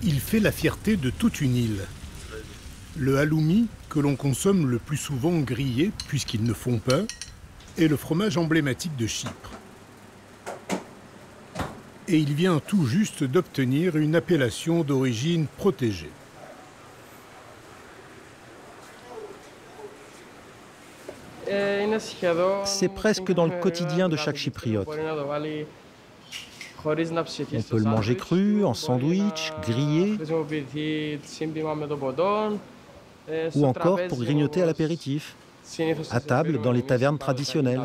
Il fait la fierté de toute une île. Le halloumi, que l'on consomme le plus souvent grillé puisqu'ils ne font pas, est le fromage emblématique de Chypre. Et il vient tout juste d'obtenir une appellation d'origine protégée. C'est presque dans le quotidien de chaque Chypriote. On peut le manger cru, en sandwich, grillé, ou encore pour grignoter à l'apéritif, à table dans les tavernes traditionnelles.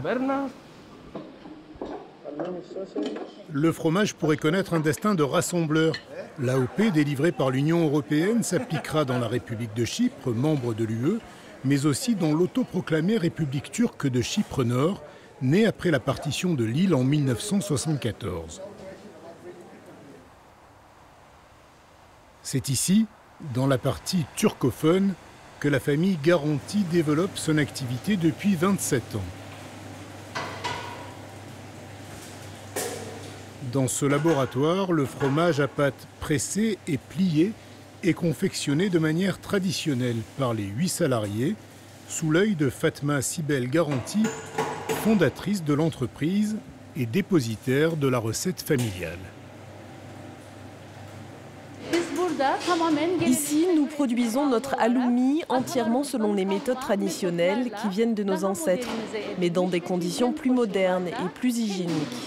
Le fromage pourrait connaître un destin de rassembleur. L'AOP délivrée par l'Union européenne s'appliquera dans la République de Chypre, membre de l'UE, mais aussi dans l'autoproclamée République turque de Chypre Nord, née après la partition de l'île en 1974. C'est ici, dans la partie turcophone, que la famille Garanti développe son activité depuis 27 ans. Dans ce laboratoire, le fromage à pâte pressée et plié est confectionné de manière traditionnelle par les 8 salariés, sous l'œil de Fatma Sibel Garanti, fondatrice de l'entreprise et dépositaire de la recette familiale. Ici, nous produisons notre halloumi entièrement selon les méthodes traditionnelles qui viennent de nos ancêtres, mais dans des conditions plus modernes et plus hygiéniques.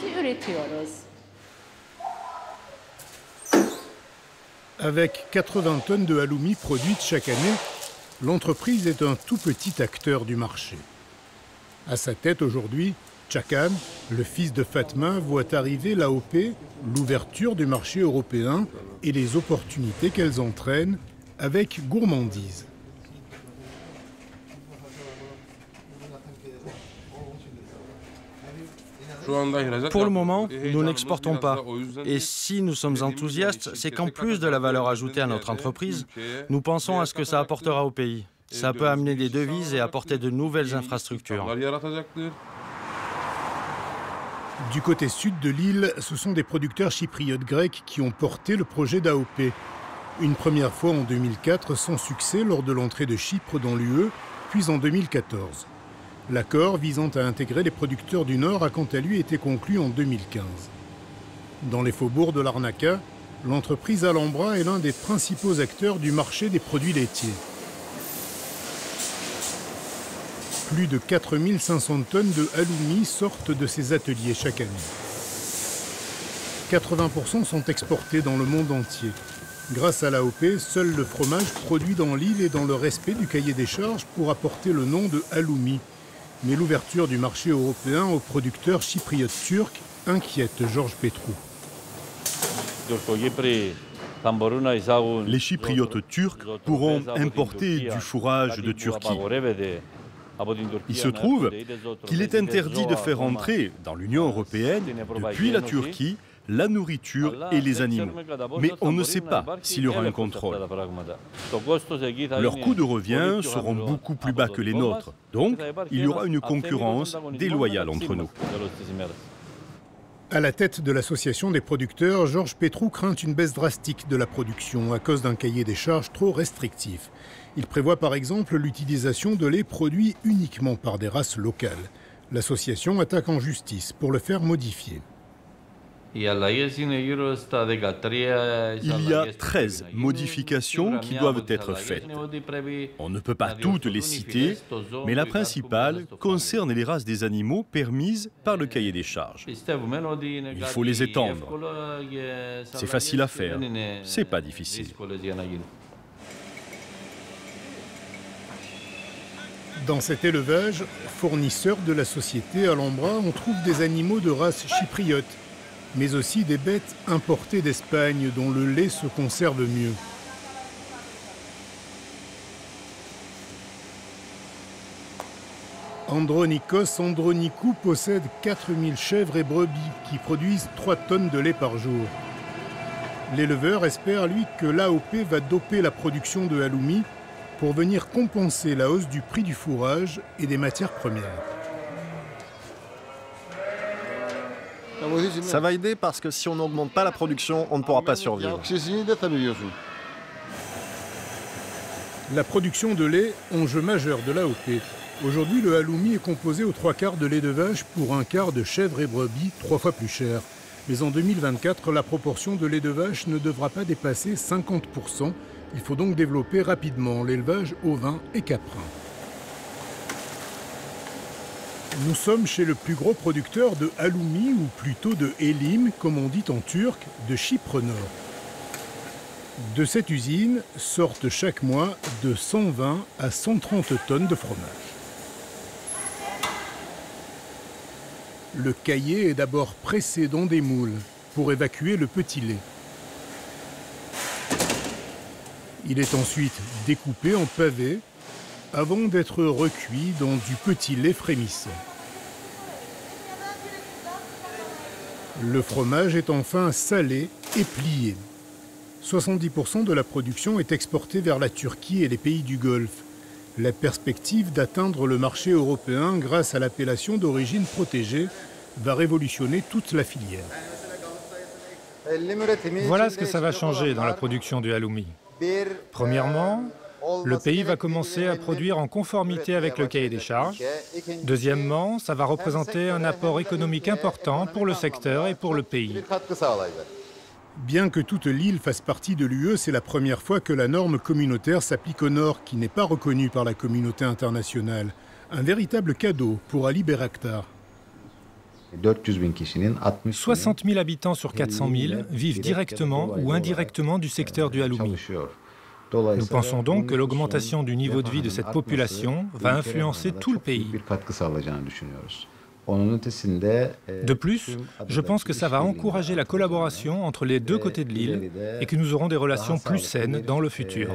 Avec 80 tonnes de halloumi produites chaque année, l'entreprise est un tout petit acteur du marché. À sa tête aujourd'hui, Çakan, le fils de Fatma, voit arriver l'AOP, l'ouverture du marché européen et les opportunités qu'elles entraînent avec gourmandise. Pour le moment, nous n'exportons pas. Et si nous sommes enthousiastes, c'est qu'en plus de la valeur ajoutée à notre entreprise, nous pensons à ce que ça apportera au pays. Ça peut amener des devises et apporter de nouvelles infrastructures. Du côté sud de l'île, ce sont des producteurs chypriotes grecs qui ont porté le projet d'AOP. Une première fois en 2004 sans succès lors de l'entrée de Chypre dans l'UE, puis en 2014. L'accord visant à intégrer les producteurs du Nord a quant à lui été conclu en 2015. Dans les faubourgs de Larnaca, l'entreprise Alhambra est l'un des principaux acteurs du marché des produits laitiers. Plus de 4500 tonnes de halloumi sortent de ces ateliers chaque année. 80% sont exportés dans le monde entier. Grâce à l'AOP, seul le fromage produit dans l'île est dans le respect du cahier des charges pour apporter le nom de halloumi. Mais l'ouverture du marché européen aux producteurs chypriotes turcs inquiète Georges Petrou. Les Chypriotes turcs pourront importer du fourrage de Turquie. Il se trouve qu'il est interdit de faire entrer dans l'Union européenne, depuis la Turquie, la nourriture et les animaux. Mais on ne sait pas s'il y aura un contrôle. Leurs coûts de revient seront beaucoup plus bas que les nôtres. Donc, il y aura une concurrence déloyale entre nous. À la tête de l'association des producteurs, Georges Petrou craint une baisse drastique de la production à cause d'un cahier des charges trop restrictif. Il prévoit par exemple l'utilisation de lait produit uniquement par des races locales. L'association attaque en justice pour le faire modifier. Il y a 13 modifications qui doivent être faites. On ne peut pas toutes les citer, mais la principale concerne les races des animaux permises par le cahier des charges. Il faut les étendre. C'est facile à faire, c'est pas difficile. Dans cet élevage, fournisseur de la société Alhambra, on trouve des animaux de race chypriote, mais aussi des bêtes importées d'Espagne dont le lait se conserve mieux. Andronikos Andronikou possède 4000 chèvres et brebis qui produisent 3 tonnes de lait par jour. L'éleveur espère, lui, que l'AOP va doper la production de halloumi pour venir compenser la hausse du prix du fourrage et des matières premières. Ça va aider parce que si on n'augmente pas la production, on ne pourra pas survivre. La production de lait, enjeu majeur de l'AOP. Aujourd'hui, le halloumi est composé aux 3/4 de lait de vache pour 1/4 de chèvre et brebis, 3 fois plus cher. Mais en 2024, la proportion de lait de vache ne devra pas dépasser 50%. Il faut donc développer rapidement l'élevage ovin et caprin. Nous sommes chez le plus gros producteur de halloumi, ou plutôt de hélim, comme on dit en turc, de Chypre Nord. De cette usine sortent chaque mois de 120 à 130 tonnes de fromage. Le caillé est d'abord pressé dans des moules pour évacuer le petit lait. Il est ensuite découpé en pavés avant d'être recuit dans du petit lait frémissant. Le fromage est enfin salé et plié. 70% de la production est exportée vers la Turquie et les pays du Golfe. La perspective d'atteindre le marché européen grâce à l'appellation d'origine protégée va révolutionner toute la filière. Voilà ce que ça va changer dans la production du halloumi. Premièrement, le pays va commencer à produire en conformité avec le cahier des charges. Deuxièmement, ça va représenter un apport économique important pour le secteur et pour le pays. Bien que toute l'île fasse partie de l'UE, c'est la première fois que la norme communautaire s'applique au Nord, qui n'est pas reconnue par la communauté internationale. Un véritable cadeau pour Ali Bayraktar. 60 000 habitants sur 400 000 vivent directement ou indirectement du secteur du halloumi. Nous pensons donc que l'augmentation du niveau de vie de cette population va influencer tout le pays. De plus, je pense que ça va encourager la collaboration entre les deux côtés de l'île et que nous aurons des relations plus saines dans le futur.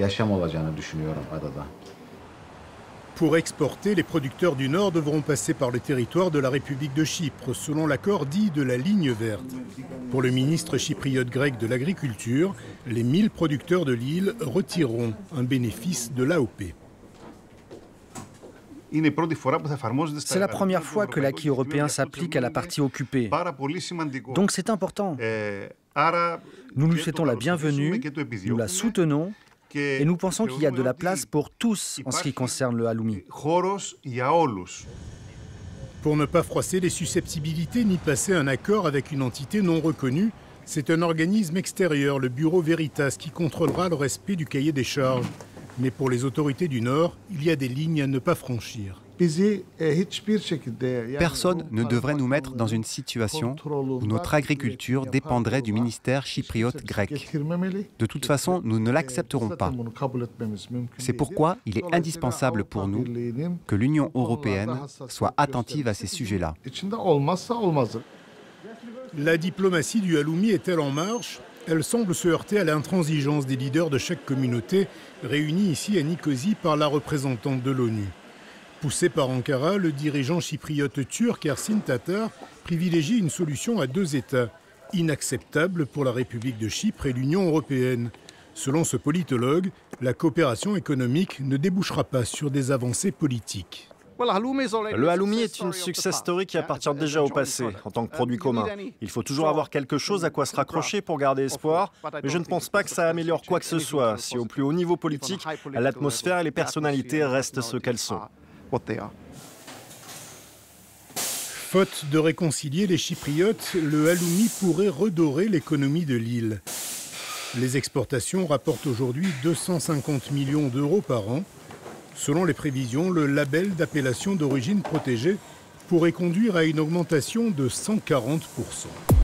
Pour exporter, les producteurs du Nord devront passer par le territoire de la République de Chypre, selon l'accord dit de la ligne verte. Pour le ministre chypriote grec de l'Agriculture, les 1000 producteurs de l'île retireront un bénéfice de l'AOP. C'est la première fois que l'acquis européen s'applique à la partie occupée. Donc c'est important. Nous lui souhaitons la bienvenue, nous la soutenons et nous pensons qu'il y a de la place pour tous en ce qui concerne le halloumi. Pour ne pas froisser les susceptibilités ni passer un accord avec une entité non reconnue, c'est un organisme extérieur, le Bureau Veritas, qui contrôlera le respect du cahier des charges. Mais pour les autorités du Nord, il y a des lignes à ne pas franchir. Personne ne devrait nous mettre dans une situation où notre agriculture dépendrait du ministère chypriote grec. De toute façon, nous ne l'accepterons pas. C'est pourquoi il est indispensable pour nous que l'Union européenne soit attentive à ces sujets-là. La diplomatie du halloumi est-elle en marche ? Elle semble se heurter à l'intransigeance des leaders de chaque communauté, réunis ici à Nicosie par la représentante de l'ONU. Poussé par Ankara, le dirigeant chypriote turc Ersin Tatar privilégie une solution à 2 États, inacceptable pour la République de Chypre et l'Union européenne. Selon ce politologue, la coopération économique ne débouchera pas sur des avancées politiques. Le halloumi est une success story qui appartient déjà au passé, en tant que produit commun. Il faut toujours avoir quelque chose à quoi se raccrocher pour garder espoir, mais je ne pense pas que ça améliore quoi que ce soit, si au plus haut niveau politique, l'atmosphère et les personnalités restent ce qu'elles sont. Faute de réconcilier les Chypriotes, le halloumi pourrait redorer l'économie de l'île. Les exportations rapportent aujourd'hui 250 millions d'euros par an. Selon les prévisions, le label d'appellation d'origine protégée pourrait conduire à une augmentation de 140%.